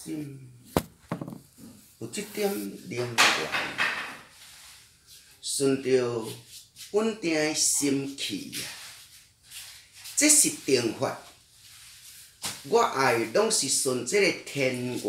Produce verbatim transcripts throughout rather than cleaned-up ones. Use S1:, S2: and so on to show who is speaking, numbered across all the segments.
S1: 心有一点灵源，顺着稳定的心气啊，这是定法。我爱拢是顺这个天缘，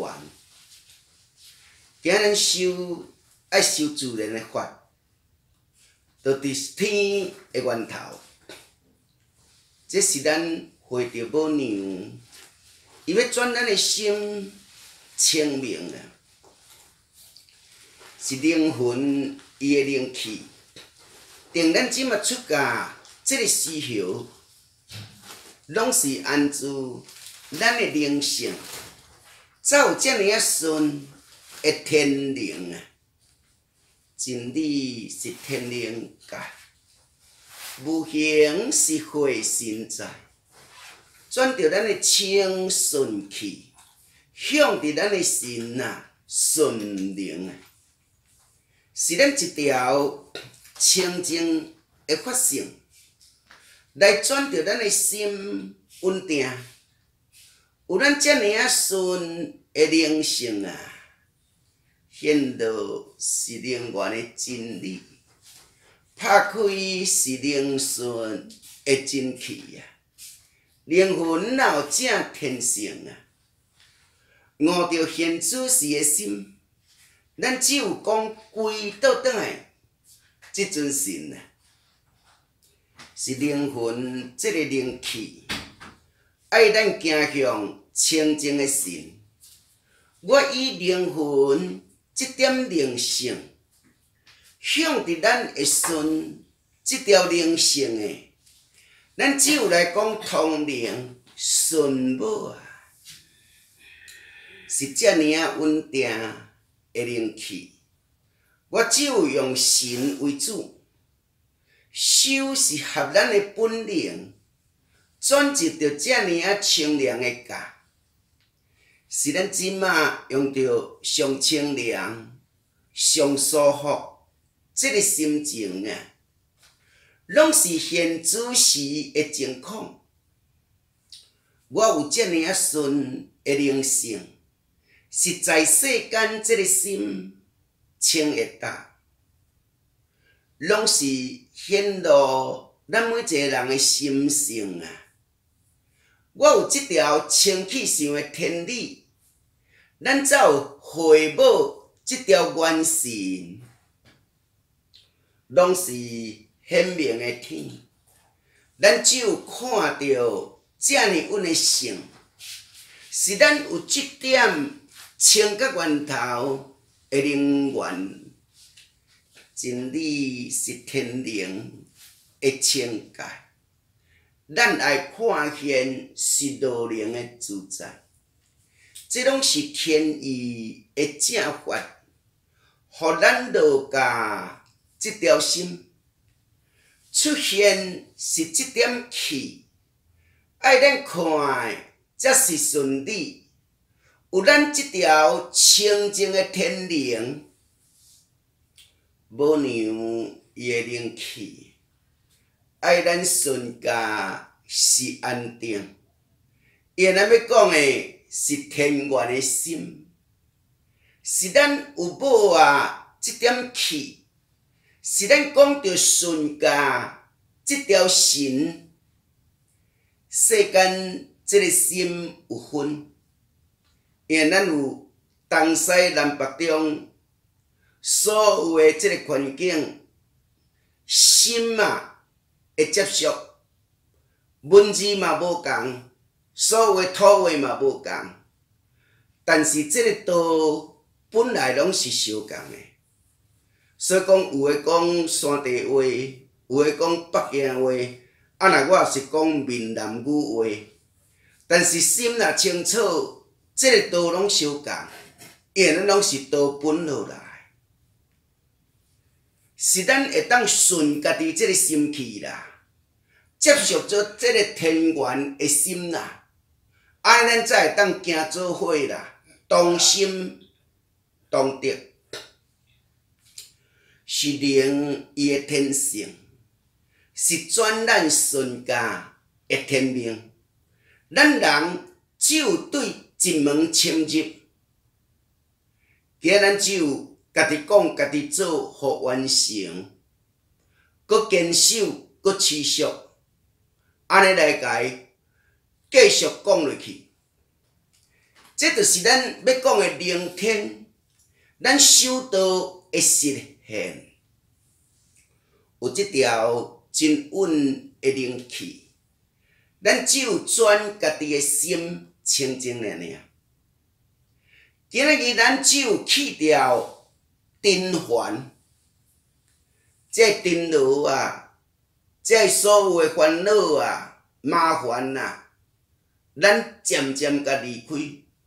S1: 今日修爱修自然的法，就伫天的源头。这是咱回着母娘，伊要转咱的心清明啊，是灵魂伊的灵气。定咱即马出家，这个时候，拢是按住咱的灵性，才有遮尔啊顺的天灵啊。真理是天灵界，无形是慧神在。转着咱的清顺气，向着咱的心啊顺灵啊，是咱一条清净的法性，来转着咱的心稳定。有咱遮尔啊顺的灵性啊，显露是灵源的真理，拍开是灵顺的真气啊。灵魂哪有正天性啊？悟着现主时的心，咱只有讲归倒转来，即阵神啊，是灵魂这个灵气，爱咱行向清净的神。我以灵魂这点灵性，向着咱会顺这条灵性的。咱只有来讲通灵顺母啊，是遮尔啊稳定的灵气。我只有用神为主，修是合咱的本灵，转入着遮尔啊清凉的家，是咱即马用着上清凉、上舒服这个心情啊。拢是现主时的情况，我有遮尔啊顺的灵性，是在世间这个心清会达，拢是显露咱每一个人的心性啊。我有这条清气上的天理，咱才有回报这条元神，拢是显明的天，咱只有看到遮尔稳的性，是咱有这点清觉源头的灵源。真理是天灵的清界，咱爱看见是道灵的自在，这拢是天意的正法，互咱道家这条心。出现是这点气，爱咱看才是顺理。有咱这条清净的天灵，母娘伊的灵气，爱咱顺家是安定。伊咱要讲的是天元的心，是咱有母啊这点气。是咱讲着顺家这条神，世间这个心有分，因为咱有东西南北中所有的这个环境，心啊会接触，文字嘛无共，所有的土话嘛无共，但是这个道本来拢是相共的。所以讲，有诶讲山地话，有诶讲北京话，啊若我是讲闽南语话，但是心若清楚，即个道拢相共，因为咱拢是道本落来，是咱会当顺家己即个心气啦，接受做即个天元诶心啦，安尼咱才会当行做伙啦，同心同德。是灵伊的天性，是转咱顺家的天命。咱人只有对一门深入， 今仔咱只有家己讲、家己做，互完成，搁坚守、搁持续，安尼来甲伊继续讲落去。这就是咱要讲的聆听，咱修道的实现。有即条真稳的灵气，咱只有转家己的心清净尔尔。今仔日咱只有去掉尘烦，这尘劳啊，这所有的烦恼啊、麻烦啊，咱渐渐甲离开。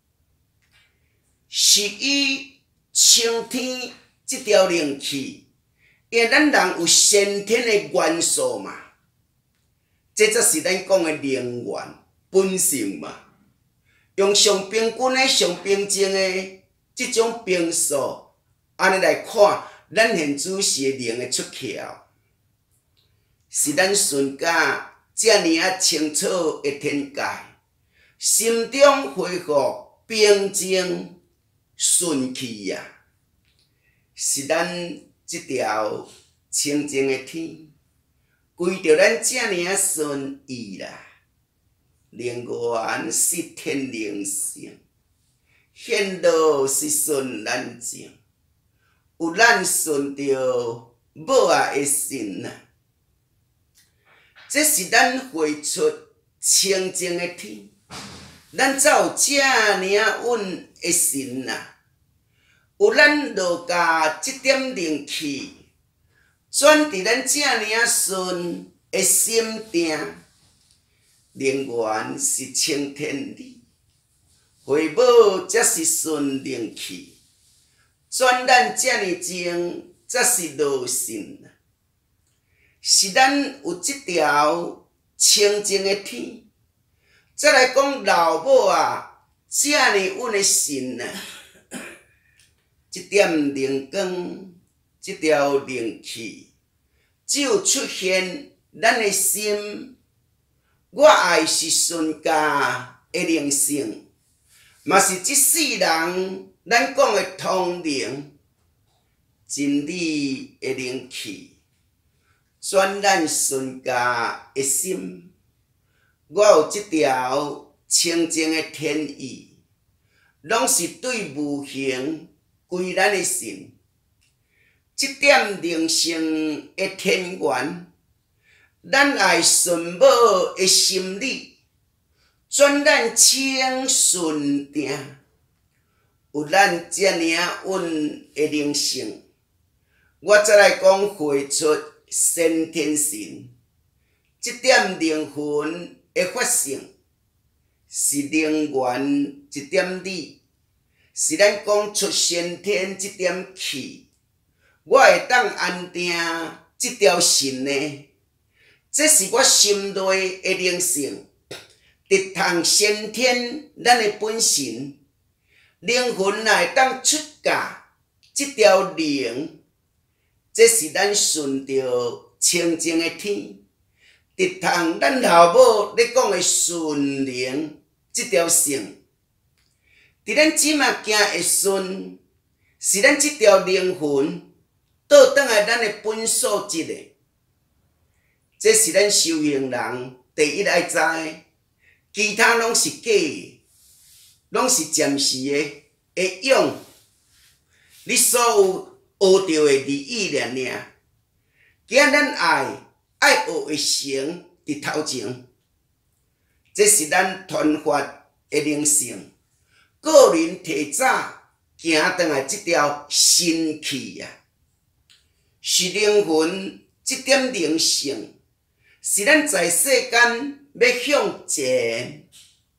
S1: 是以青天这条灵气，因为咱人有先天的元素嘛，这才是咱讲的灵源本性嘛。用上平均的、上平静的这种平素，安尼来看，咱现主是灵的出窍，是咱顺甲遮尔啊清楚的天界，心中恢复平静顺气呀，是咱这条清净的天，归着咱遮尔啊顺意啦。灵源是天灵性，显道是顺咱情，有咱顺着母仔的心呐。这是咱绘出清净的天，咱才有遮尔稳的心呐。有咱落甲这点灵气，转伫咱遮尔顺的心定。灵源是清天理，回母则是顺灵气，转咱遮尔静，则是道心。是咱有这条清净的天，再来讲老母啊，遮尔稳的心啊，这点灵光，这条灵气，只有出现咱的心。我爱是顺家的灵性，嘛是这世人咱讲的通灵真理的灵气，转咱顺家的心。我有这条清净的天意，拢是对无形归咱的心。这点灵性的天源。咱爱顺母的心理，转咱清顺定，有咱遮尔稳的灵性，我再来讲绘出先天神，这点灵魂的发性，是灵源一点理，是咱讲出先天这点气，我会当安定这条神呢。这是我心内的灵性，直通先天咱的本性，灵魂哪会当出家这条灵，这是咱顺着清净的天，直通咱老母咧讲的顺灵这条性，伫咱即马行会顺，是咱这条灵魂倒转来咱的本素质的。这是咱修行人第一爱知，其他拢是假的，拢是暂时的会用。你所有学到的利益尔尔，今咱爱爱学会成伫头前，这是咱传法的灵性，个人提早行转来这条新气呀，是灵魂这点灵性。是咱在世间要向前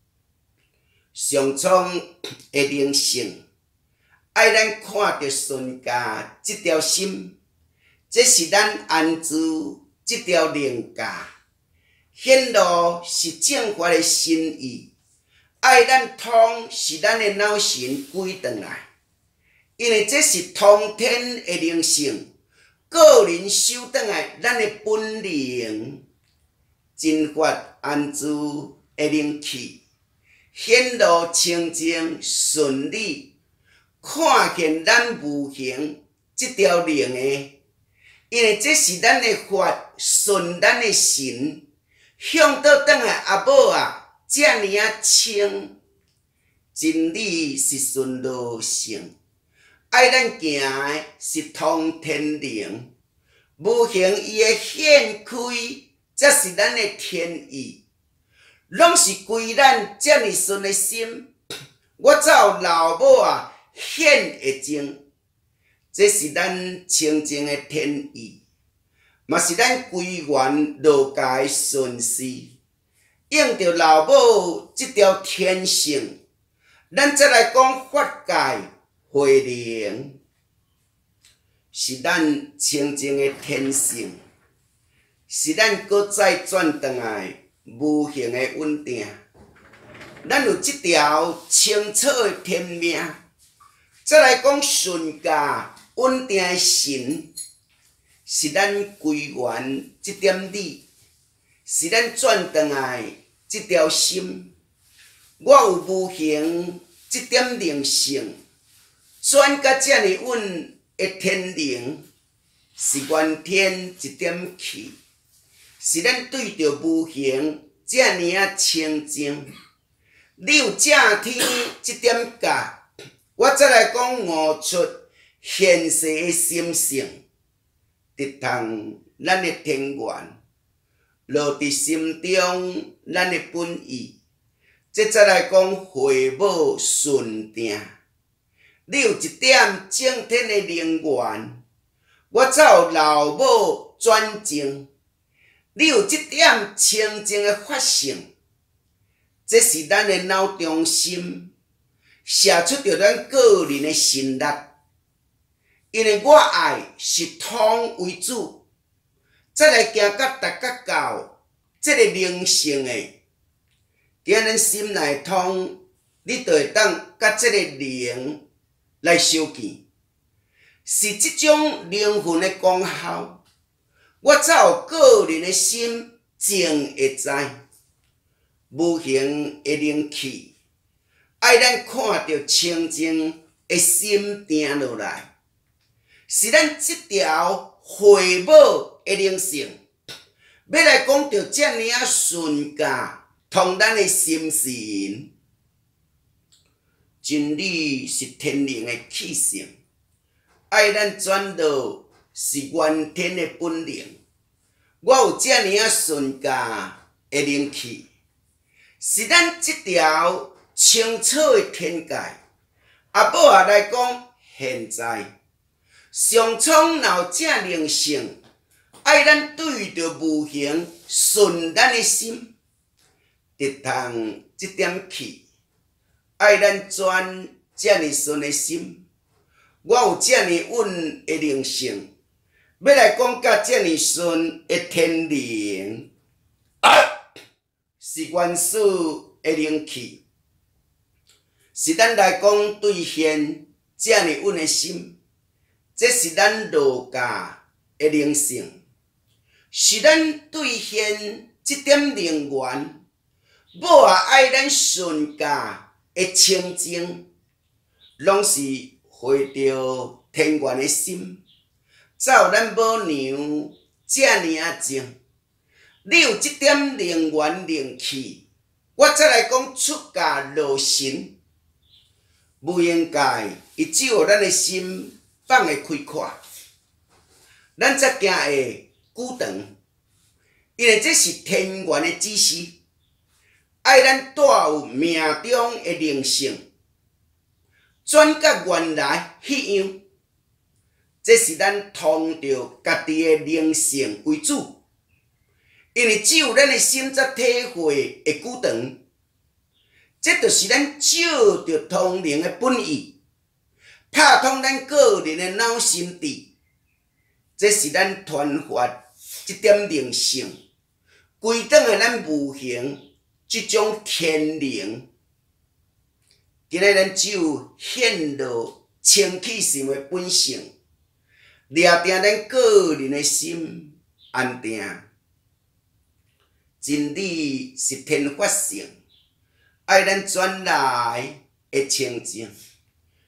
S1: 上苍的灵性，爱咱看着顺家这条心，这是咱安住这条灵家，显露是正法的心意，爱咱通是咱的脑神归转来，因为这是通天的灵性，个人修转来咱的本灵。真法安住的灵气，显露清净顺利， 看见咱无形即条灵的，因为这是咱的法，顺咱的神，向倒转来阿母啊，遮尔啊清，真理是顺路性，爱咱行的是通天灵，无形伊的显开，才是咱的天意，拢是归咱遮尔顺的心。我才有老母啊显会精，这是咱清净的天意，嘛是咱归元落家的顺势。应着老母这条天性，咱再来讲法界慧灵，是咱清净的天性，是咱搁再转转来无形的稳定。咱有这条清楚的天命，再来讲顺家稳定的神，是咱归元这点理，是咱转转来这条心。我有无形这点灵性，转甲遮尔稳的天灵，是元天一点气，是咱对着无形遮尔啊清净。你有正天这点教，我再来讲悟出现世的心性，直通咱的天元，落伫心中咱的本意。这再来讲回母顺定，你有一点正天的灵源，我才有老母转正。你有这点清净的法性。这是咱的脑中心，写出着咱个人的心力。因为我爱是通为主，再来行到达到到这个灵性的，伫咱心内通，你就会当甲这个灵来相见，是这种灵魂的功效，我才有个人的心静会知。无形的灵气，爱咱看到清净的心定落来，是咱这条回母的灵性，要来讲到遮尔啊顺家，通咱的心神。真理是天灵的气性，爱咱转到是元天的本灵。我有遮尔啊顺家的灵气。是咱这条清楚的天界，阿母啊来讲，现在上苍有这灵性，爱咱对着无形顺咱的心，直通这点气，爱咱转这尔顺的心。我有这尔稳的灵性，要来讲甲这尔顺的天灵。啊是元始的灵气，是咱来讲兑现遮尔稳的心，这是咱儒家的灵性，是咱兑现这点灵源。母啊爱咱顺家的清净，拢是回着天元的心，才有咱母娘遮尔啊静。你有这点灵源灵气，我再来讲出家落神，无应该伊只有咱的心放会开阔，咱才行会久长，因为这是天元的指示，爱咱带有命中的灵性，转甲原来迄样，这是咱通着家己的灵性为主。因为只有咱的心才体会会久长，这就是咱照着通灵的本意，拍通咱个人的脑心智，这是咱传发这点灵性，归转的咱无形这种天灵。今日咱只有显露清气神的本性，掠定咱个人的心安定。真理是天法性，爱咱转来的清净，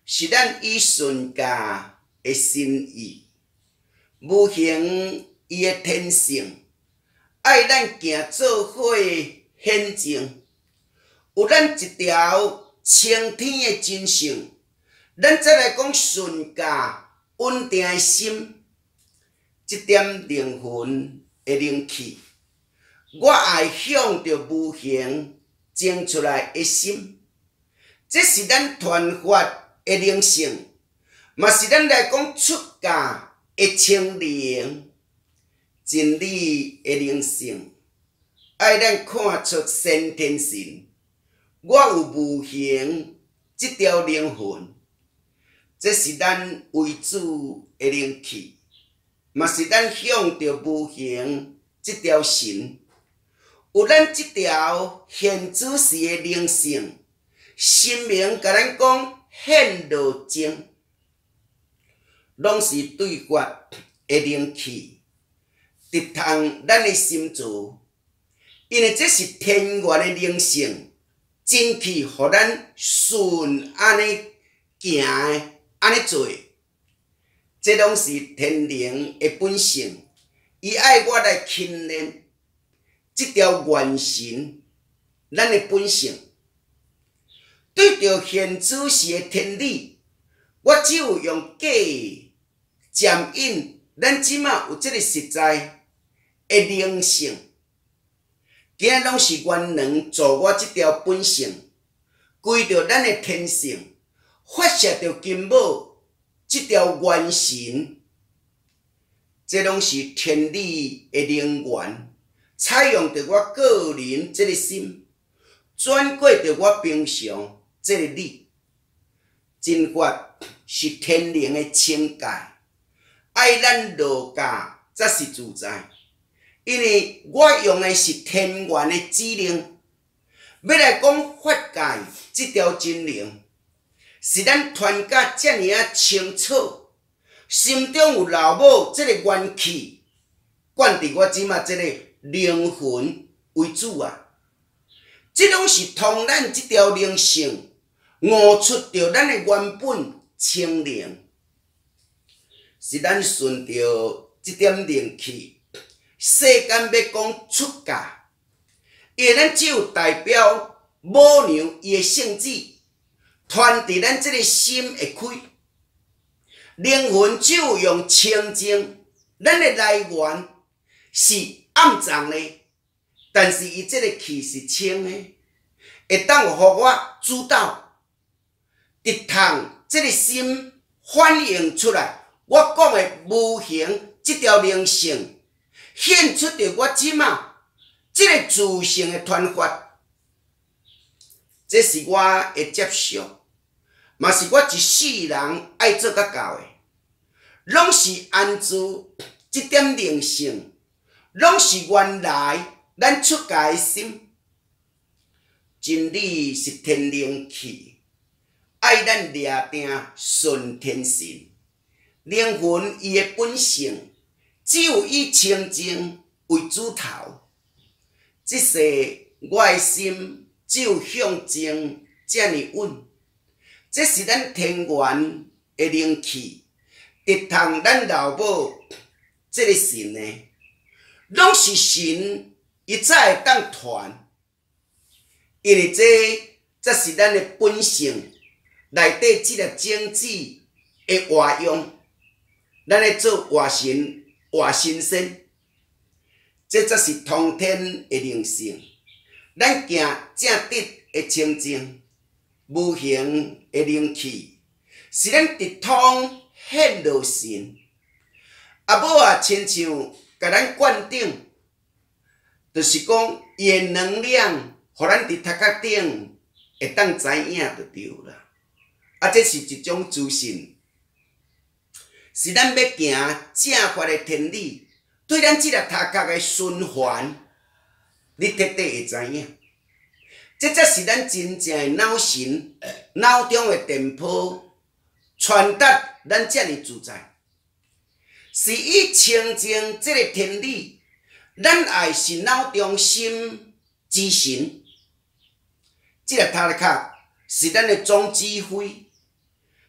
S1: 是咱以顺家的心意，无形伊的天性，爱咱行做伙的显情。有咱一条青天的真性，咱再来讲顺家稳定的心，这点灵魂的灵气，我爱向着无形种出来的心，这是咱传法的灵性，嘛是咱来讲出家的清灵，真理的灵性，爱咱看出先天性。我有无形这条灵魂，这是咱为主的灵气，嘛是咱向着无形这条神，有咱这条现主时的灵性，神明甲咱讲显露精，拢是对法的灵气，直通咱的心做，因为这是天元的灵性。真去，互咱顺安尼行的，安尼做，这拢是天灵的本性。伊爱我来训练这条元神，咱的本性。对着现主时的天理，我只有用假渐引，咱即马有这个实在的灵性。今日拢是元能助我这条本性，归着咱的天性，发射着金母这条元神，这拢是天理的灵源，采用着我个人这个心，转过着我平常这个理。真法是天灵的清界，爱咱落家才是自在。因为我用的是天元的指令，要来讲法界这条真灵，是咱传甲遮尔啊清楚，心中有老母这个元气，灌伫我即马这个灵魂为主啊。这拢是通咱这条灵性，悟出着咱的原本清灵，是咱顺着这点灵气。世间要讲出家，因为咱只有代表母娘伊的圣旨，传伫咱这个心会开。灵魂只有用清净，咱的来源是暗藏的，但是伊这个气是清的，会当有互我主导，直通这个心反映出来。我讲的无形这条灵性。显出着我即马这个自性的传法，这是我的接受，嘛是我一世人爱做甲到的，拢是安住这点灵性，拢是原来咱出家的心。真理是天灵气，爱咱抓定顺天性，灵魂伊的本性。只有以清净为主头，这世我的心只有向前遮尔稳，这是咱天元的灵气，直通咱老母这个神呢，拢是神，伊才会当传，因为这才是咱的本性内底这粒种子的活用，咱来做活神。活神仙，这才是通天的灵性。咱行正直的清净，无形的灵气，是咱直通显露神。阿母啊，亲像甲咱灌顶，就是讲伊的能量，互咱伫头壳顶会当知影就对啦。啊，这是一种自信。是咱要行正法的天理，对咱即个头壳的循环，你彻底会知影。这才是咱真正的脑神、脑中的电波，传达咱遮尔自在。是以清净这个天理，咱爱是脑中心之神。这个头壳是咱的总指挥。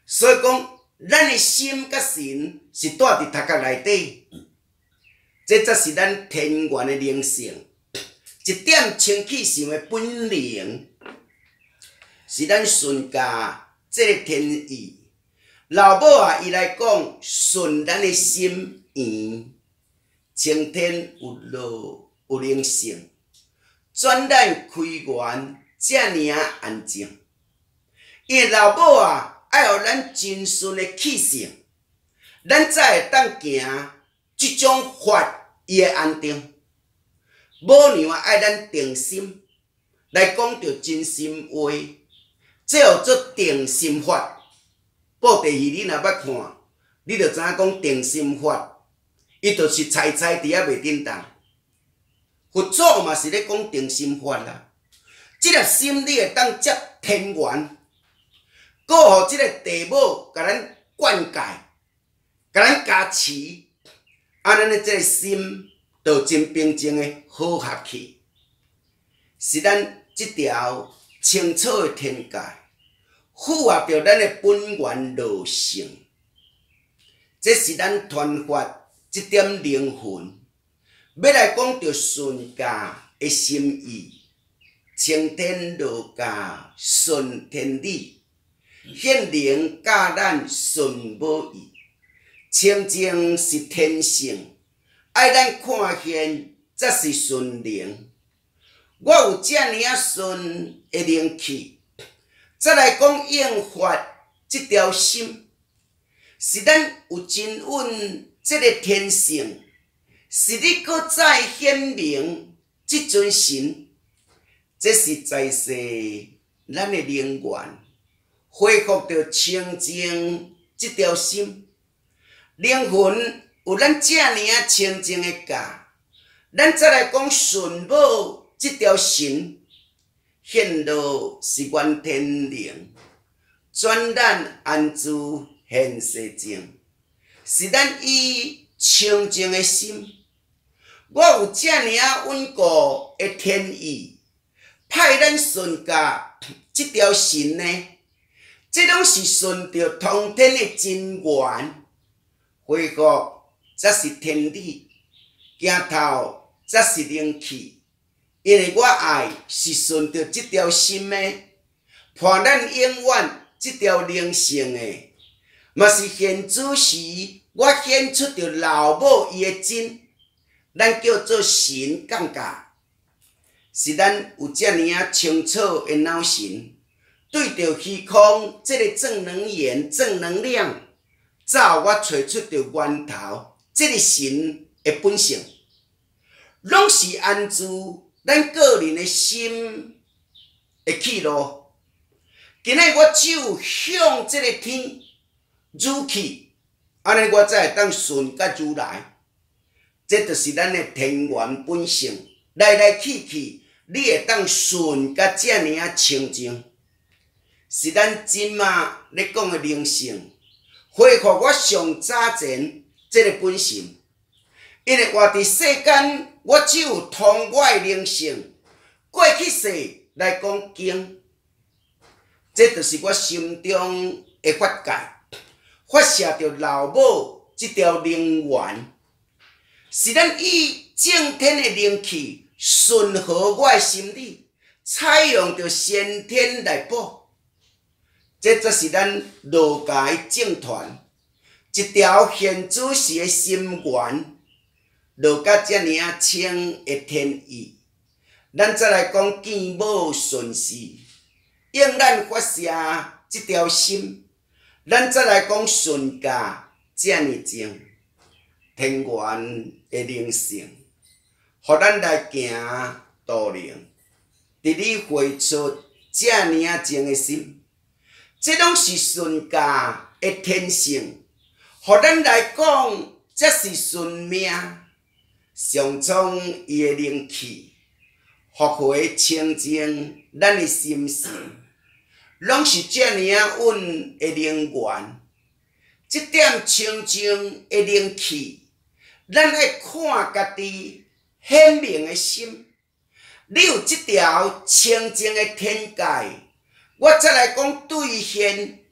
S1: 所以讲，咱的心甲神是住伫头壳内底，这才是咱天然的灵性。一点清气上的本灵，是咱顺家这个天意。老母啊，伊来讲顺咱的心意，青天有路有灵性，转咱开源，遮尔啊安静。因为老母啊，爱互咱真顺的气性，咱才会当行即种法伊会安定。母娘啊，爱咱定心来讲着真心话，这叫做定心法。报第二，你若捌看，你着知影讲定心法，伊就是猜猜伫遐袂叮当。佛祖嘛是咧讲定心法啦。即粒心你会当接天元，搁互即个地母甲咱灌溉，甲咱加持，啊，咱的即个心就真平静的好合去，是咱即条清楚的天界。符合着咱的本源路性，这是咱传法这点灵魂，要来讲着顺家的心意，青天落家顺天理，显灵教咱顺母意，清净是天性，爱咱看见则是顺灵。我有遮尔啊顺的灵气。再来讲应法这条心，是咱有真稳这个天性，是你搁再显明这尊神，这是在世咱的灵源，恢复着清净这条心，灵魂有咱遮尔啊清净的家，咱再来讲顺母这条神。显露是原天灵，转咱安住现世境，是咱以清净的心。我有遮尔啊稳固的天意，派咱顺家这条神呢，这拢是顺着通天的真源，恢复则是天理，行头则是灵气。因为我爱是顺着这条心的，伴咱永远这条灵性的，嘛是现主时我显出着老母伊的真，咱叫做神感觉，是咱有遮尔啊清楚的脑神，对着虚空这个正能源、正能量，早我找出着源头，这个神的本性，拢是安住。咱个人的心的去路，今仔我只有向这个天入去，安尼我才会当顺甲如来。这就是咱的天元本性，来来去去，你会当顺甲遮尔啊清净，是咱今仔咧讲的灵性，恢复我上早前这个本性。因为活伫世间，我只有通我的灵性，过去世来讲经，这就是我心中的法界，发射着老母这条灵源，是咱以正天的灵气顺合我的心理，采用着先天来补，这则是咱儒家的正传，一条现主时的心源。落甲遮尔啊清的天意，咱再来讲见母顺事，应咱发射这条心，咱再来讲顺家遮尔静，天元的灵性，互咱来行道灵，伫你绘出遮尔啊静的心，这拢是顺家的天性，互咱来讲，这是顺命。上苍伊的灵气，复回清净咱的心事，拢是遮尔啊稳的灵源。这点清净的灵气，咱爱看家己显明的心。你有这条清净的天界，我再来讲兑现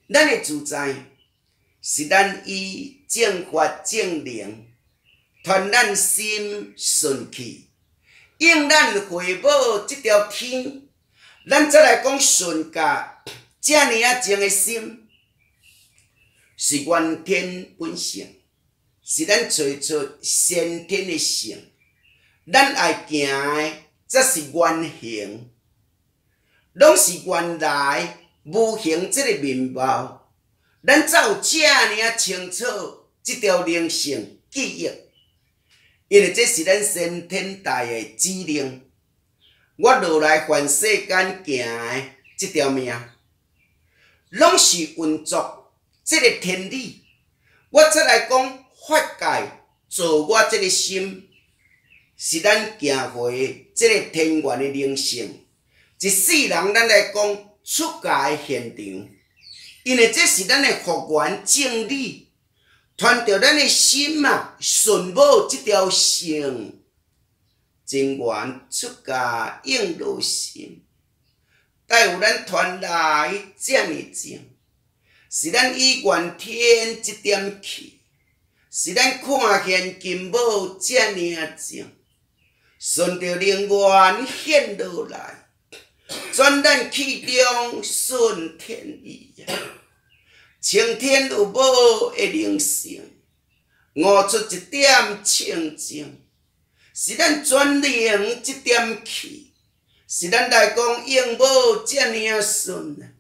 S1: 咱的自在是咱以正法正能，传咱心顺气，应咱回报这条天。咱再来讲顺家，这尔啊静的心，是原天本性，是咱找出先天的性。咱爱行的，则是原形，拢是原来无形这个面貌。咱才有这尔清楚这条灵性记忆，因为这是咱先天大的指令。我落来凡世间行的这条命，拢是运作这个天理。我再来讲法界造我这个心，是咱行回这个天元的灵性。一世人咱来讲出家的现场，因为这是咱的福缘正理，传着咱的心啊，顺某这条性。真愿出家应如心，但有咱传来这么静，是咱以原天这点气，是咱看见金宝这么静，顺着灵源显落来，转咱气中顺天意呀，青天有宝的灵性，悟出一点清净。是咱转灵这点气，是咱来讲用无这尔顺啊。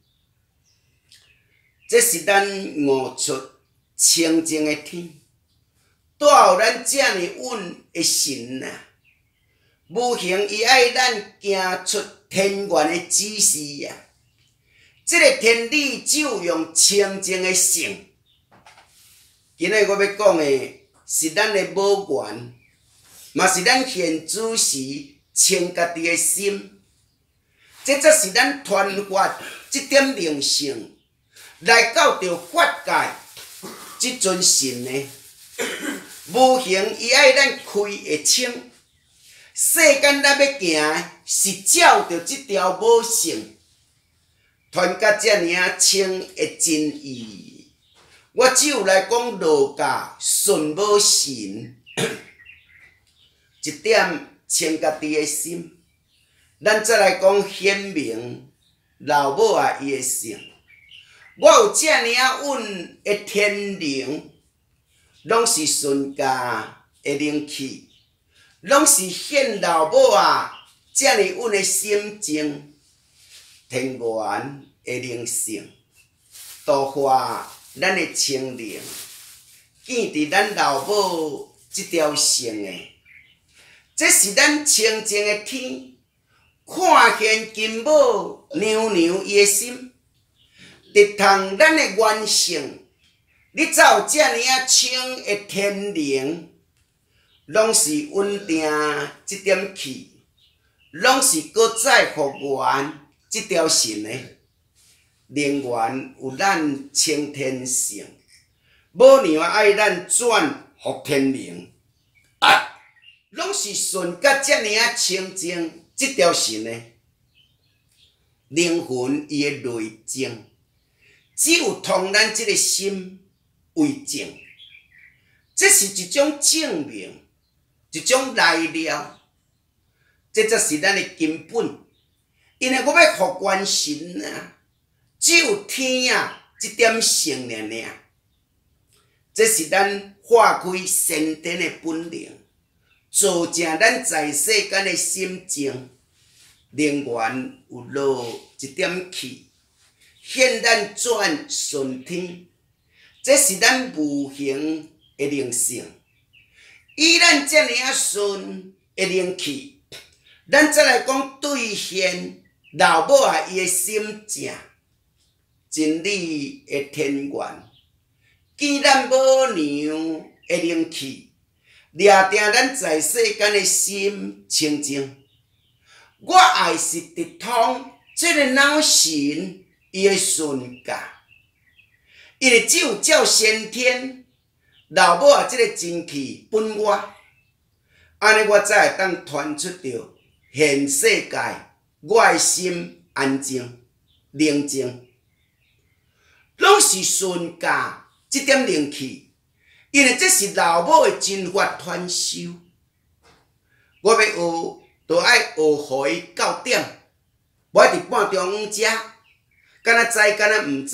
S1: 这是咱悟出清净的天，带有咱这尔稳的神啊。无形伊爱咱行出天元的指示啊。这个天理只有用清净的性。今日我要讲的是咱的母源。嘛是咱现主时清家己的心，这则是咱传法这点灵性来到着法界这尊神呢。无形伊爱咱开会清，世间咱要行是照着这条母性，传甲这尔清的真义。我只有来讲儒家顺母神。一点清家己的心，咱再来讲显明老母啊伊的性。我有这尔稳的天灵，拢是顺家的灵气，拢是显老母啊这尔稳的心情，天元的灵性，度化咱的清灵，见伫咱老母这条性的。这是咱清净的天，看见金宝娘娘伊的心，直通咱的原性。你才有这尔清的天灵，拢是稳定这点气，拢是搁再复原这条神的灵源有咱清天性，母娘爱咱转复天灵。啊拢是顺甲遮尔清净这条神的灵魂，伊的内静，只有通咱这个心为静，这是一种证明，一种来了，这才是咱的根本。因为我要复原神啊，只有天啊这点性尔尔，这是咱化开先天的本领。造成咱在世间的心境，灵源有落一点气，现咱转顺天，这是咱无形的灵性。以咱这尔顺的灵气，咱再来讲兑现老母啊伊的心境，真理的天元，见咱母娘的灵气。掠定咱在世间的心清净，我爱是直通这个脑神伊的顺家，因为只有照先天老母啊，这个真气本我，安尼我才会当传出着现世界我的心安静宁静，拢是顺驾即点灵气，因为这是老母的真法传授。我要学，就爱学互伊到点，无爱伫半中午食，敢若知敢若毋知，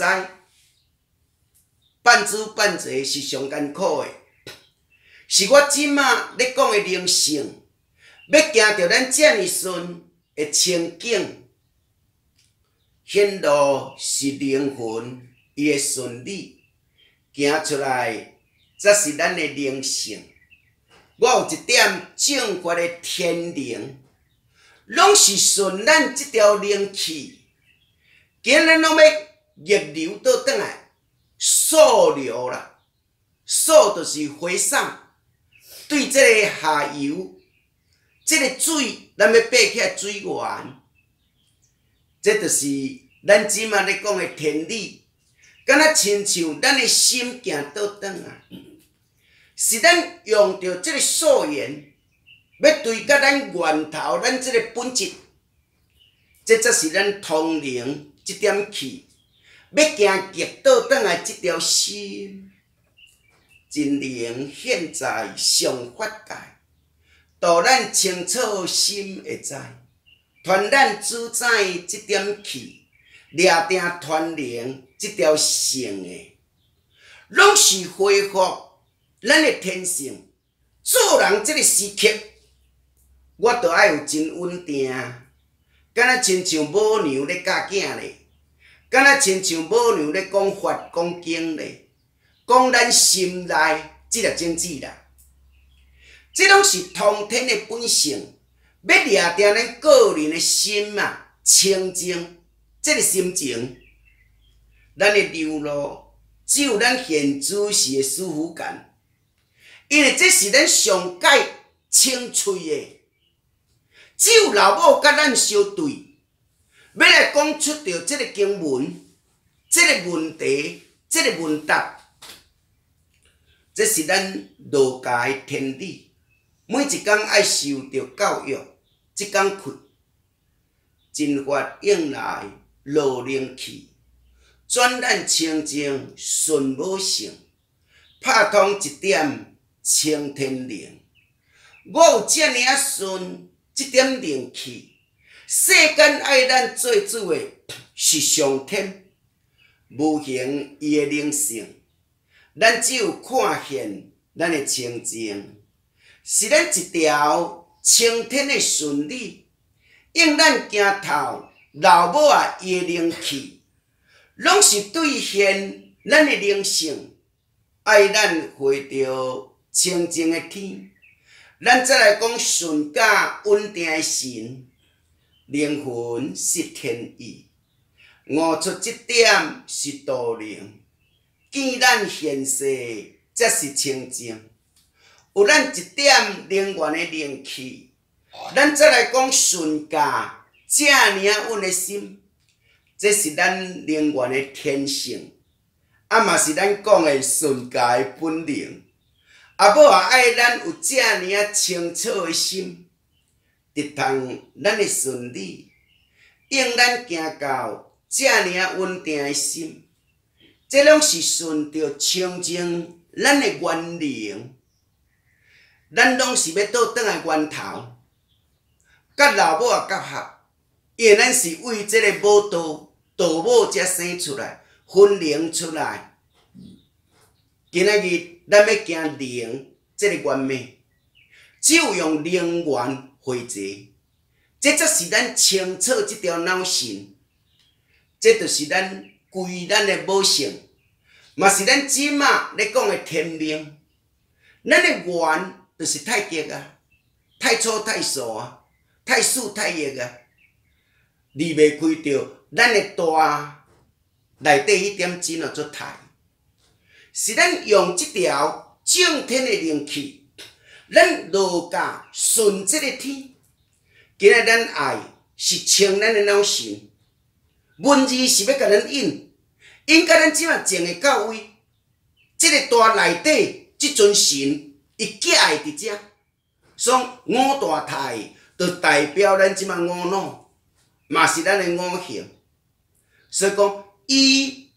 S1: 半知半知是上艰苦的。是我即马咧讲的灵性，要行着咱遮尔顺的情景，显露是灵魂伊的顺利，行出来才是咱的灵性。我有一点正觉的天灵，拢是顺咱即条灵气，今日咱拢要逆流倒转来，溯流啦，溯就是回送，对即个下游，即、这个水咱要爬起来水源，这就是咱即马咧讲的天理，敢若亲像咱的心行倒转啊。是咱用着即个溯源，要对甲咱源头，咱即个本质，这才是咱通灵即点气，要行极倒转来即条心，真灵现在上法界，导咱清楚心会知，传咱主宰即点气，掠定传灵即条性的，拢是恢复咱的天性。做人即个时刻，我着爱有真稳定，敢若亲像母娘咧教囝咧，敢若亲像母娘咧讲法讲经咧，讲咱心内即粒种子啦。即拢是通天的本性，要掠定咱个人的心啊，清净即个心情。咱的流露，只有咱现主时的舒服感。因为这是咱上界清脆的，只有老母甲咱相对，要来讲出着这个经文、这个问题、这个问答，这是咱儒家的天理。每一工爱受着教育，即工困，真法应来落灵气，转咱清净顺母性，拍通一点。清天灵，我有遮尔啊顺即点灵气，世间爱咱做主的是上天，无形伊的灵性，咱只有看见咱的清净，是咱一条青天的顺理，用咱行头老母啊伊的灵气，拢是兑现咱的灵性，爱咱回着。清净的天，咱再来讲顺驾稳定的神，灵魂是天意，悟出这点是道灵，见咱现世才是清净，有咱一点灵源的灵气，咱再来讲顺驾这尔稳的心，这是咱灵源的天性，啊嘛是咱讲的顺驾的本灵。啊，母也爱咱有遮尔清楚的心，直通咱的顺利，用咱行到遮尔稳定的心，这拢是顺着清净咱的原灵，咱拢是要倒转来源头，甲老母也结合，因为咱是为这个母道道母才生出来，分灵出来。今仔日咱要行灵这个原命，只有用灵源汇集，这才是咱清楚这条脑神，这就是咱归咱的母性，嘛是咱即马咧讲的天命。咱的源就是太极啊，太粗太素啊，太素太液啊，离袂开着咱的大内底迄点真啊做太。是咱用这条正天的灵气，咱儒家顺这个天。今日咱爱是清咱的脑神，文字是要甲咱引，引甲咱即马静的到位。这个大内底即尊神，伊架会伫遮，所以五大太就代表咱即马五脑，嘛是咱的五行。所以讲，伊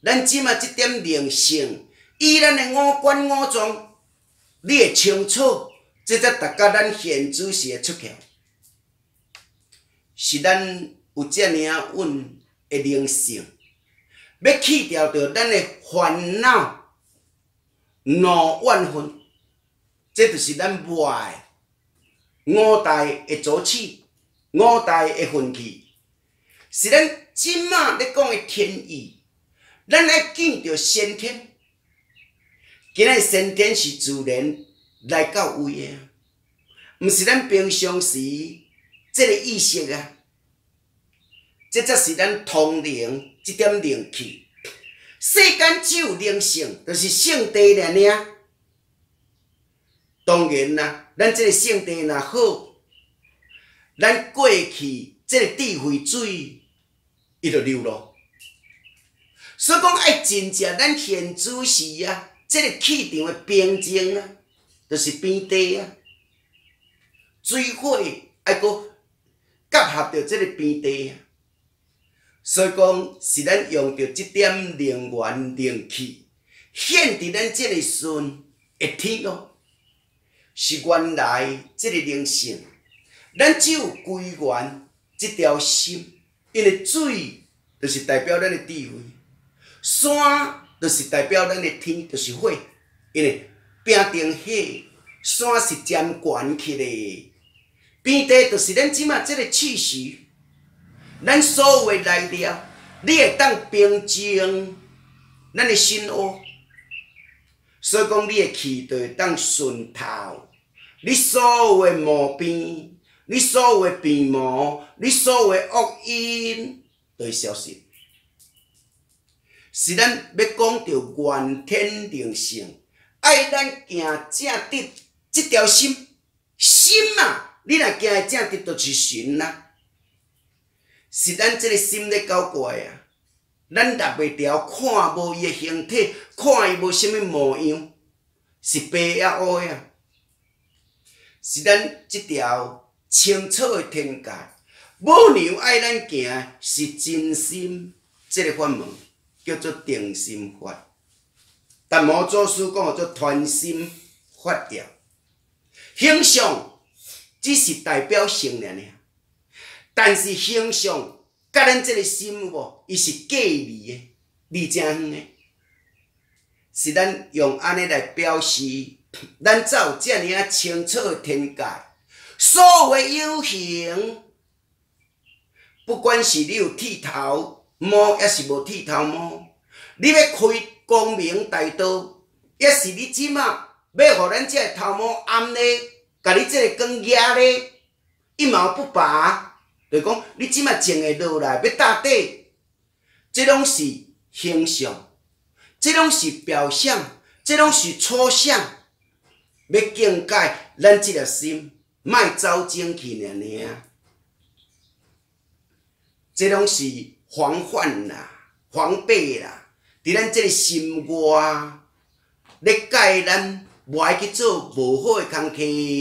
S1: 咱即马即点灵性，以咱的五官五脏，你会清楚，这才达到咱现主时的出口。是咱有遮尔啊稳的灵性，要去掉着咱的烦恼、怒怨恨，这就是咱外五大的组气、五大的魂气，是咱即马咧讲的天意。咱来见着先天，今仔先天是自然来到位的，毋是咱平常时这个意识啊。这才是咱通灵这点灵气。世间只有灵性，就是性地尔尔。当然啦，咱这个性地若好，咱过去这个智慧水，伊就流露。所以讲爱真正咱现主时啊，这个气场的平静啊，就是边地啊，水火爱搁结合着这个边地啊。所以讲是咱用着这点灵源灵气，显伫咱这个顺的天咯，是原来这个灵性，咱只有归元这条心，因为水就是代表咱的智慧。山就是代表咱的天，就是火，因为冰定火，山是渐悬起的，边地就是咱即马这个气势，咱所有的来了，你会当平静咱的心窝，所以讲你的气就会当顺透，你所有的毛病，你所有的病魔，你所有的恶因，都会消失。是咱要讲到原天灵性，爱咱行正直这条心，心啊，你若行的正直，就是神啦。是咱这个心咧搞怪啊，咱立袂牢，看无伊的形体，看伊无啥物模样，是白也黑呀。是咱这条清楚的天界，母娘爱咱行是真心这个法门。叫做定心法，达摩祖师讲做传心法条。形象只是代表性尔尔，但是形象甲咱这个心有无，伊是隔离的，离真远的。是咱用安尼来表示，咱才有遮尔啊清楚的天界，所有的有形，不管是你有剃头。毛也是无剃头毛，你要开光明大道，也是你即马要互咱这个头毛暗咧，甲你这个光压咧，一毛不拔，就讲你即马静会落来要打底，这拢是形象，这拢是表象，这拢是初象，要境界咱这粒心，莫走精去尔尔，这拢是。防范啦，防备啦，伫咱这个心外，咧教咱无爱去做无好的工课，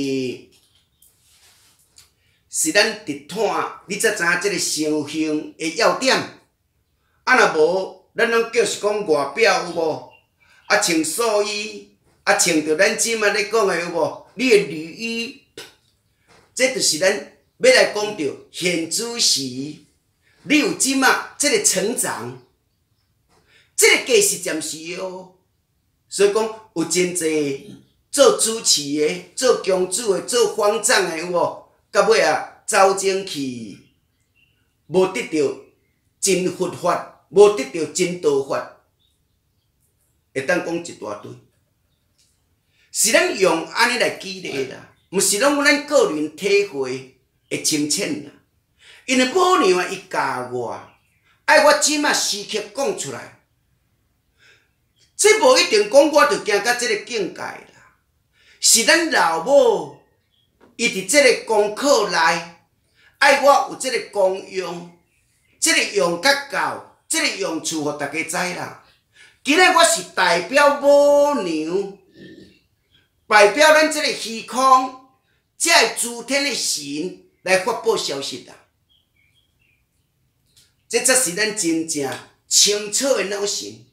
S1: 是咱直探，你才知影这个修行的要点。啊，若无，咱拢就是讲外表有无？啊，穿素衣，啊，穿着咱即马咧讲的有无？你的履衣，这就是咱要来讲着现主时。你有即马即个成长，即个价是暂时哦。所以讲有真济做主持的、做公主的、做方丈的有无？到尾啊走进去，无得到真佛法，无得到真道法，会当讲一大堆。是咱用安尼来举例啦，毋是拢咱个人体会会深浅啦。因为母娘啊，伊教我，爱我即马时刻讲出来，这无一定讲我着行到即个境界啦。是咱老母，伊伫即个功课内，爱我有即个功用，即个用较够，即个用处，互大家知啦。今日我是代表母娘，代表咱即个虚空，即个诸天的神来发布消息啦。这才是咱真正清楚的脑神，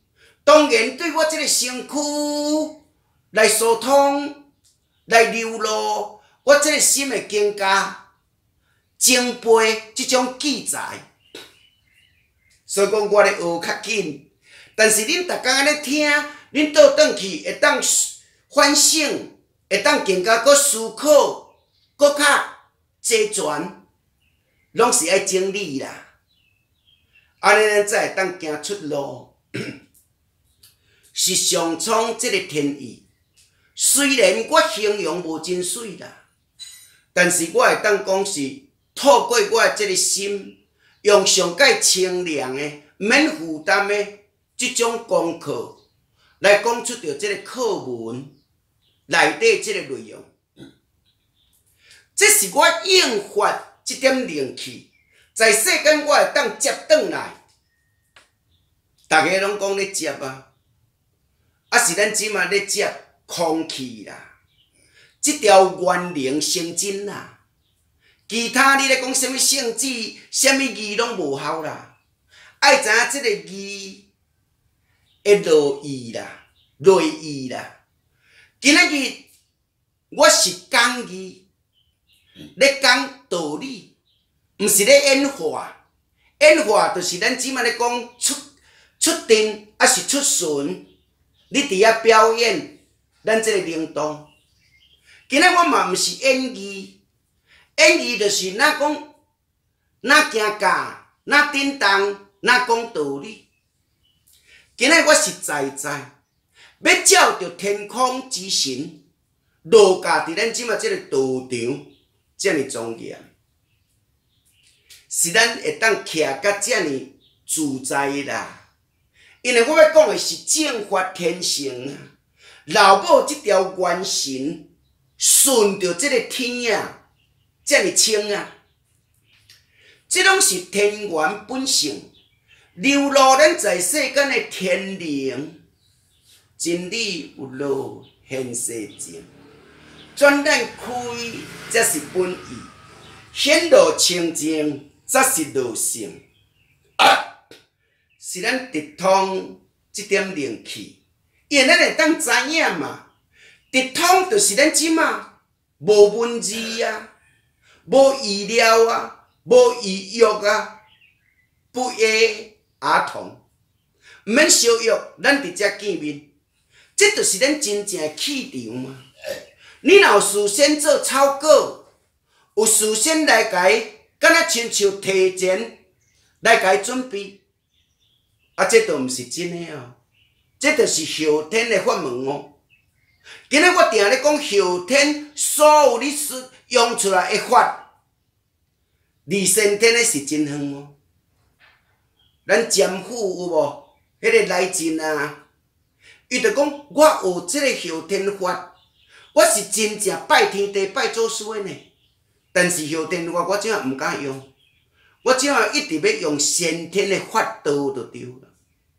S1: 当然对我即个身躯来疏通、来流露我即个心的境界，前辈即种记载。所以讲，我咧学较紧，但是恁逐工安尼听，恁倒转去会当反省，会当更加搁思考，搁较齐全，拢是爱整理啦。安尼咱才会当行出路。是上苍即个天意，虽然我形容无真水啦，但是我会当讲是透过我的即个心。用上界清凉的、免负担的即种功课，来讲出着即个课文内底即个内容。这是我引发即点灵气，在世间我会当接转来。大家拢讲咧接啊，啊是咱即马咧接空气啦，即条原灵成真啦。其他你咧讲什物圣旨、什物义拢无效啦，爱知影即个义会落意啦、落意啦。今仔日我是讲义，咧讲道理，毋是咧演化。演化就是咱即马咧讲出出阵，还是出巡，你伫遐表演咱即个灵动。今仔我嘛毋是演义。演义就是哪讲哪行教，哪振动，哪讲道理。今仔我实在在要照着天空之神落驾伫咱即马即个道场，遮尔庄严，是咱会当徛甲遮尔自在啦。因为我要讲的是正法天性啊，老母即条元神顺着即个天啊。遮尔清啊！即拢是天元本性，流露咱在世间的天灵。真理有路现世情，转咱开才是本意，显露清净才是路性。啊！是咱直通即点灵气，因为咱会当知影嘛，直通就是咱即马无文字啊。无医疗啊，无医药啊，不约而同，毋免烧药，咱直接见面，这就是咱真正的气场嘛。你若有事先做草稿，有事先来甲伊，敢若亲像提前来甲伊准备，啊，这都毋是真诶哦，这就是后天的法门哦。今仔我定咧讲后天所有你所用出来的法，离先天的是真远哦。咱占卜有无？迄个来真啊，伊就讲我学即个后天法，我是真正拜天地拜祖师的呢。但是后天法我怎啊毋敢用？我怎啊一直要用先天的法道就对了。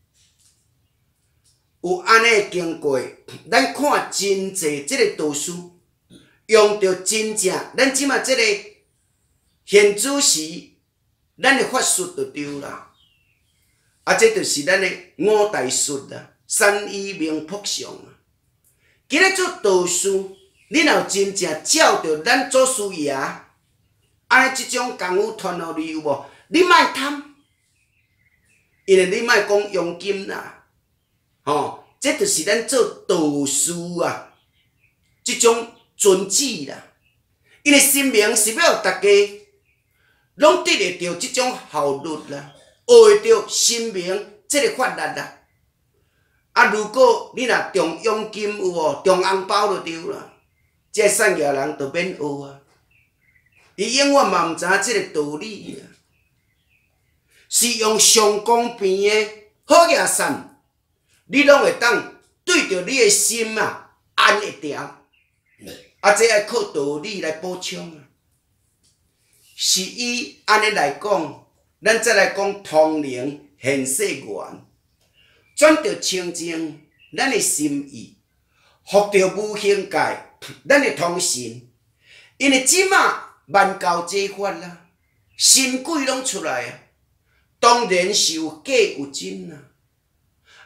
S1: 有安尼经过，咱看真济即个道士，用着真正咱即马即个现主时，咱的法术就对啦。啊，这就是咱的五大术啦，三医明卜相啊。今日做道士，你若真正照着咱祖师爷，安尼即种功夫传互你有无？你莫贪，因为你莫讲佣金啦，吼、哦。这就是咱做道士啊，即种尊旨啦。因为神明是要大家拢得会到即种效率啦，学会到神明即个法力啦。啊，如果你若中佣金有无，中红包就对啦，这产业人就免学啊。伊永远嘛毋知影即个道理啊，是用上公平的好业善。你拢会当对着你的心啊安会条，啊，这要靠道理来补充啊。是以安尼来讲，咱再来讲通灵现世缘，转着清净咱的心意，服着无形界咱的通神。因为即马万教皆法啦，神鬼拢出来啊，当然是有假有真啊。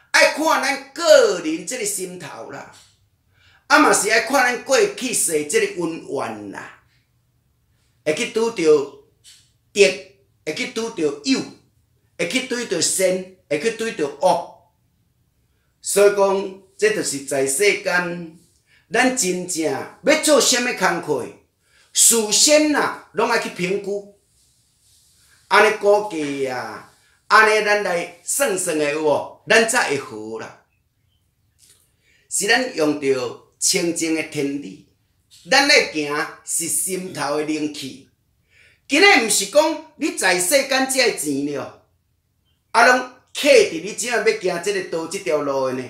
S1: 爱看咱个人即个心头啦，啊嘛是爱看咱过去世即个恩怨啦，会去拄着敌，会去拄着友，会去对着善，会去对着恶。所以讲，这就是在世间，咱真正要做啥物工课，事先呐，拢爱去评估，安尼估计啊，安尼咱来算算的有无？咱才会好啦。是咱用着清净的天理，咱咧行是心头的灵气。今日毋是讲你在世间只个钱了，啊，拢客伫你怎样要行即个道即条路的呢？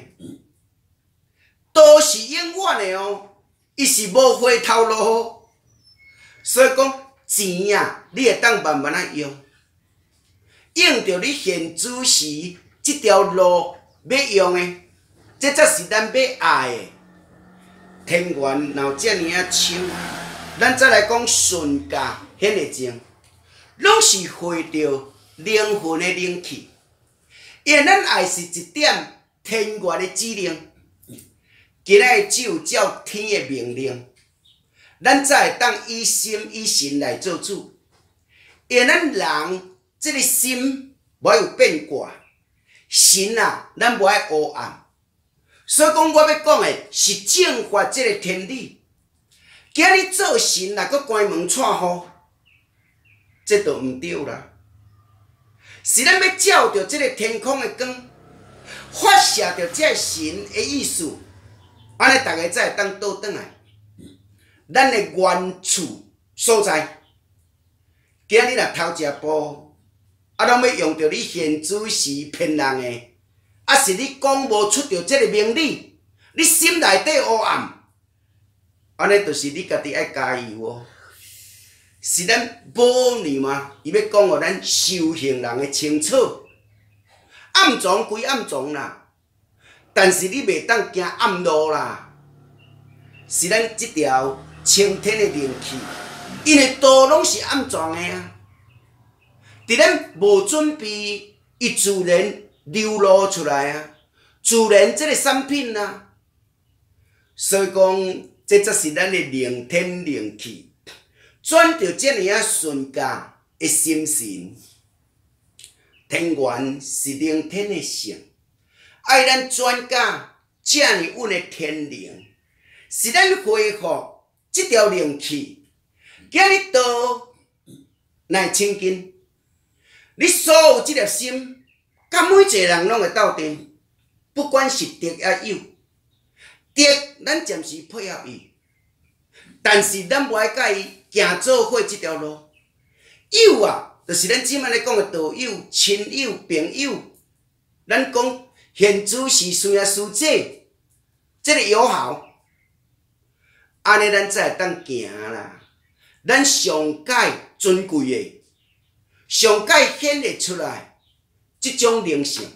S1: 道是永远的哦，伊是无回头路。所以讲钱啊，你会当慢慢啊用，用着你现主时即条路要用的，这才是咱要爱的。天缘若有遮尔啊深，咱再来讲顺价显会精，拢是回着灵魂的灵气。因为咱爱是一点天缘的指令，今仔只有照天的命令，咱才会当以心以神来做主。因为咱人这个心无有变卦，神啊，咱无爱黑暗。所以讲，我要讲的是正法这个天理。今日做神，若搁关门串户，这就毋对啦。是咱要照着这个天空的光，发射着这神的意思，安尼大家才会当倒转来。咱的原处所在，今日若偷食步，啊，拢要用着你现主时骗人的。啊！是你讲无出着这个明理，你心内底黑暗，安尼就是你家己爱加油哦。是咱母娘嘛，伊要讲互咱修行人的清楚，暗藏归暗藏啦，但是你袂当行暗路啦。是咱即条青天的灵气，因为道拢是暗藏的啊。伫咱无准备，伊自然流露出来啊，自然这个产品啊，所以讲，这才是咱的灵天灵气，转着这样啊顺价的心神。天缘是灵天的性，爱咱转嫁这样稳的天灵，是咱恢复这条灵气。今日道乃清净，你所有这粒心。甲每一个人拢会斗阵，不管是敌也友，敌咱暂时配合伊，但是咱无爱甲伊行做伙即条路。友啊，就是咱即摆咧讲的道友、亲友、朋友。咱讲现主是师啊师姐，即个友好，安尼咱才会当行啦。咱上界尊贵的，上界显现出来。这种灵性，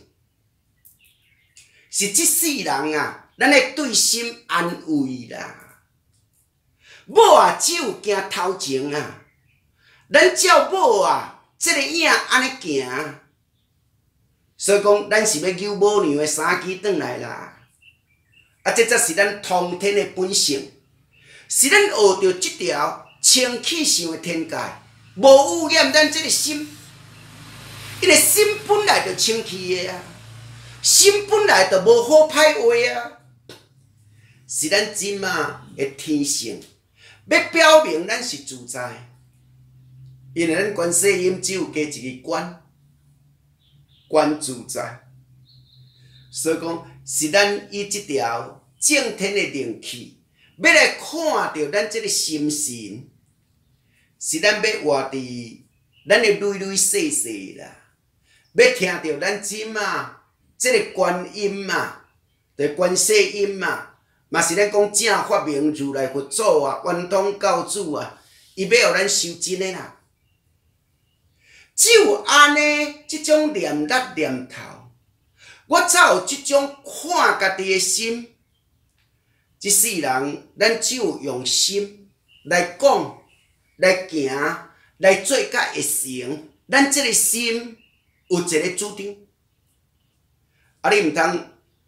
S1: 是这世人啊，咱的对心安慰啦。某啊，只有行头前啊，咱照某啊，这个影安尼行。所以讲，咱是要救母娘的三支转来啦。啊，这才是咱通天的本性，是咱学着这条清气上的天界，无污染咱这个心。因为心本来就清气的啊，心本来就无好歹话啊，是咱即马的天性，要表明咱是自在。因为咱观世音只有加一个观，观自在，所以讲是咱以这条正天的灵气，要来看到咱这个心神，是咱要活伫咱的累累世世啦。要听到咱即马即个观音嘛，就观世音嘛，嘛是咱讲正发明如来佛祖啊、圆通教主啊，伊要互咱修真的啦。只有安尼，即种念力念头，我才有即种看家己的心。即世人，咱只有用心来讲、来行、来做甲会成，咱即个心。有一个主张，啊！你毋通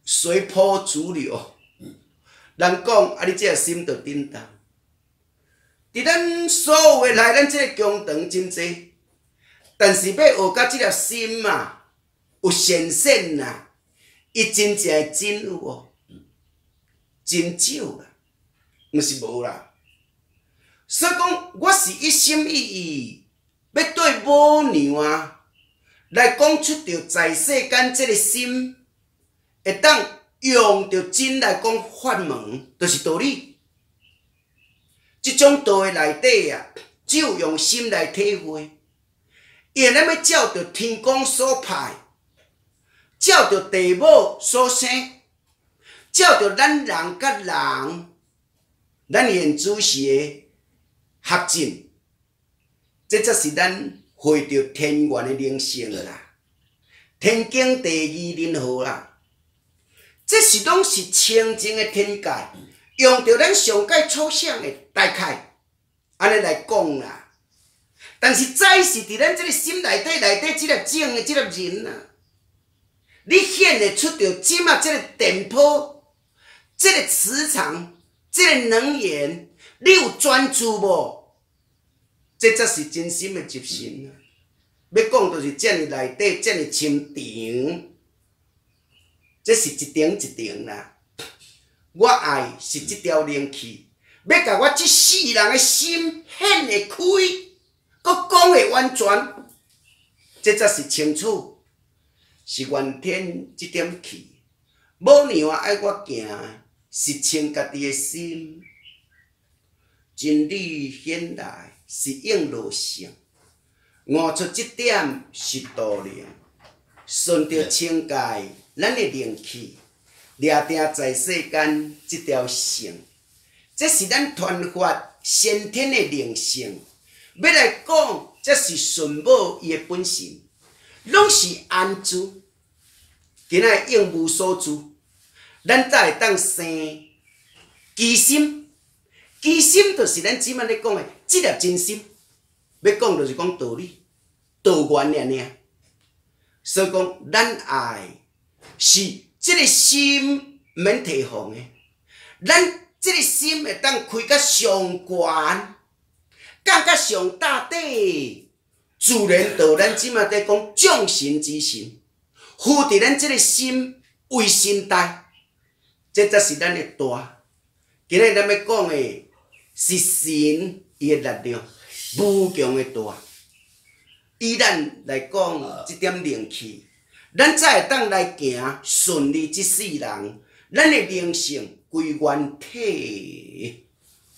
S1: 随波逐流。人讲啊，你这个心就颠倒。伫咱所有诶内，咱这个宫堂真济，但是要学到这粒心嘛，有显现啦，伊真正会真有哦，真少啦，毋是无啦。所以讲，我是一心一意要对母娘啊来讲出着在世间这个心，会当用着真来讲法门，就是道理。即种道诶内底啊，只有用心来体会。伊咱要照着天公所派，照着地母所生，照着咱人甲人，咱现主时诶合进，这才是咱会着天元诶灵性啦。天经地义任何啦，这是拢是清净诶天界。用着咱上界初想的大概，安尼来讲啦。但是再是伫咱这个心内底内底即粒种的即粒人啊，你显会出着即马即个电波、即个磁场、即个能源，你有专注无？这才是真心的入心啊！要讲就是遮尔内底遮尔深长，这是一点一点啦。我爱是即条灵气，要甲我即世人的心显会开，佮讲会完全，这才是清楚，是原天即点气。母娘爱我行，是清家己的心，真理显来是应落性，悟出即点是道灵，顺着清界咱的灵气。掠定在世间这条线，这是咱传发先天的灵性。要来讲，这是顺母伊的本性，拢是安住。今仔应无所住，咱才会当生机心。机心就是咱即摆咧讲的即粒真心。要讲就是讲道理，道源尔尔。所以讲，咱爱是。这个心毋免提防的，咱这个心会当开甲上悬，降甲上大底，自然到咱即马在讲众神之神，附伫咱这个心为心带，这才是咱的大。今日咱要讲的是神伊的力量，无穷的大。以咱来讲，这点灵气。咱才会当来行顺利即世人，咱的灵性归原体。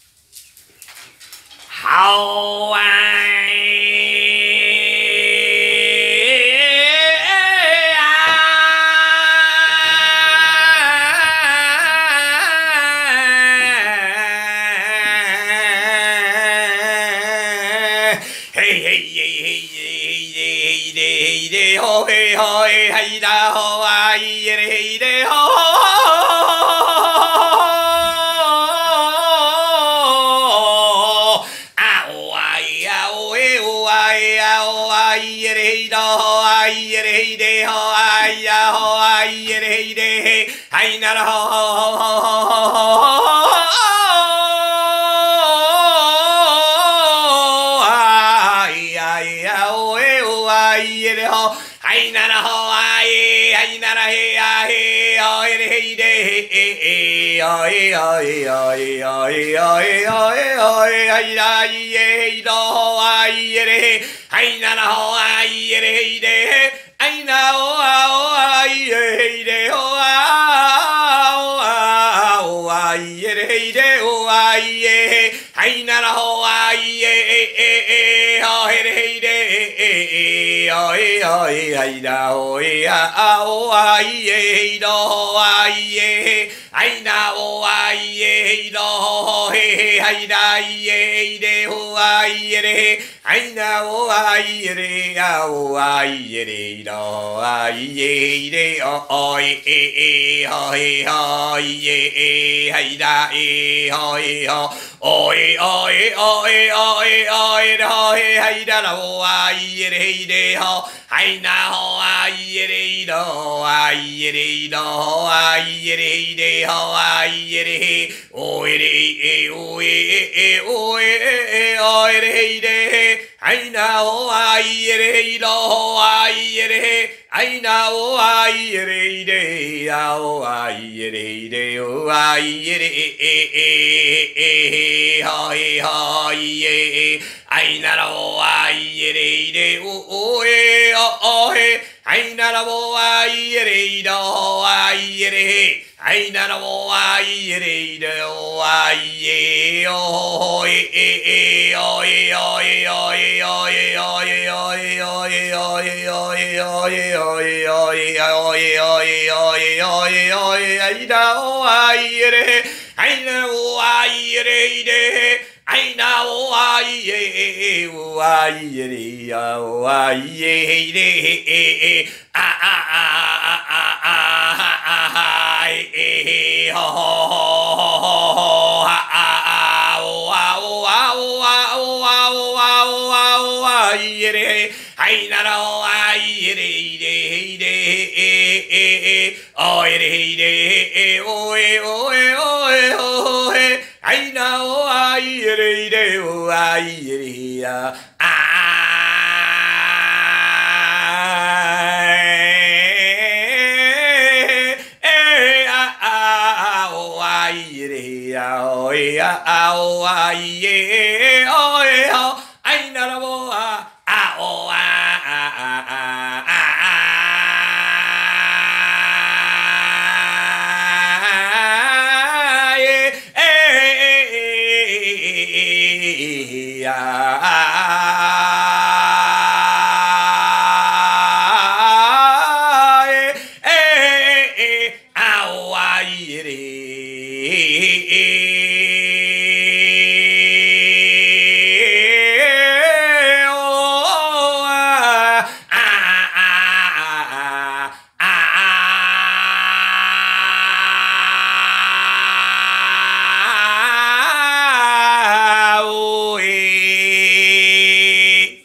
S2: 好啊！嘿嘿嘿嘿嘿嘿嘿吼嘿吼嘿嘿啦吼啊咿耶嘞嘞吼啊哦啊咿啊哦嘿哦啊咿啊哦啊咿耶嘞啦吼啊咿耶嘞嘞吼啊咿呀吼啊咿耶嘞嘞嘿那啦吼吼吼吼吼吼吼。哎那啦吼啊耶，哎那啦嘿呀嘿哦嘿嘞嘿嘞嘿嘿哦嘿哦嘿哦嘿哦嘿哦嘿哦嘿哦嘿哎啦耶嘿咯吼啊耶嘞，哎那啦吼啊耶嘞嘿嘞，哎那哦啊哦啊耶嘿嘞哦啊哦啊哦啊耶嘞嘿嘞哦啊耶，哎那啦吼啊耶诶诶诶哦嘿嘞嘿嘞。哦嘿哦嘿哎啦哦嘿啊啊哦啊耶咯啊耶哎那哦啊耶咯嘿嘿哎啦耶嘞哦啊耶嘞哎那哦啊耶嘞啊哦啊耶嘞咯啊耶嘞哦哦诶诶哦嘿哦耶哎啦诶哦嘿哦哦诶哦诶哦诶哦诶哦诶吼嘿嗨啦啦哦啊伊耶嘞嘞吼，嗨那吼啊伊耶嘞咯啊伊耶嘞咯啊伊耶嘞嘞吼啊伊耶嘞，哦诶嘞诶哦诶诶哦诶诶哦诶嘞嘞，嗨那吼啊伊耶嘞咯啊伊耶嘞，嗨那哦啊伊耶嘞嘞啊哦啊伊耶嘞嘞哦啊伊耶嘞诶诶诶诶吼嘿吼耶，哎那啦哦啊耶嘞嘞哦哦诶哦哦嘿，哎那啦哦啊耶嘞嘞哦啊耶嘞，哎那啦哦啊耶嘞嘞哦啊耶哦诶诶诶哦诶哦诶哦诶哦诶哦诶哦诶哦诶哦诶哦诶哦诶哦诶哦诶哦诶哦诶哦诶哦诶哦诶哎那哦啊耶嘞，哎那哦啊耶嘞嘞。哎那哦啊耶，哦啊耶嘞呀，哦啊耶嘞，啊啊啊啊啊啊啊啊哎吼吼吼吼吼啊啊啊哦啊哦啊哦啊哦啊哦啊哦啊哦啊耶嘞，哎那哦啊耶嘞嘞嘞，哦耶嘞嘞，哦耶哦耶哦耶哦耶。哎那哦啊耶嘞嘞哦啊耶嘞呀啊哎啊啊哦啊耶嘞呀哦呀啊哦啊耶哦耶哦哎那啦哦啊啊哦啊啊啊啊啊耶哎呀哎哎啊哦啊耶嘞哦啊啊啊啊啊哦诶。